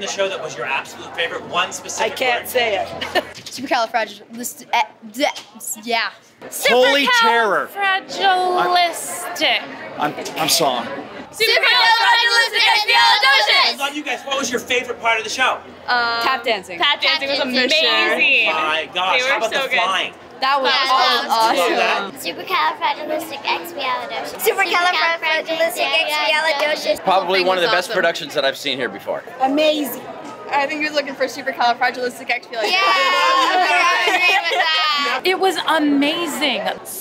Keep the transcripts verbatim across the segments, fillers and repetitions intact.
the show that was your absolute favorite? One specific I can't word? say it. Supercalifragilistic. Yeah. Holy terror. Supercalifragilistic. I'm, I'm sorry. Supercalifragilisticexpialidocious. I love you guys. What was your favorite part of the show? Um, Tap dancing. Tap dancing was dancing. amazing. Oh my gosh, They were how about so the good. flying? That was Yeah, awesome. Love that. Supercalifragilisticexpialidocious. Supercalifragilisticexpialidocious. Probably one of the Thing was best awesome. productions that I've seen here before. Amazing. I think he was looking for supercalifragilisticexpialidocious. Yeah, I agree with that. It was amazing.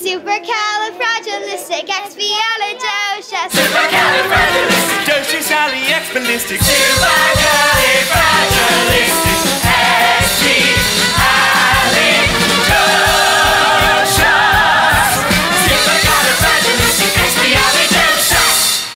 Supercalifragilisticexpialidocious. Supercalifragilisticexpialidocious. Supercalifragilisticexpialidocious.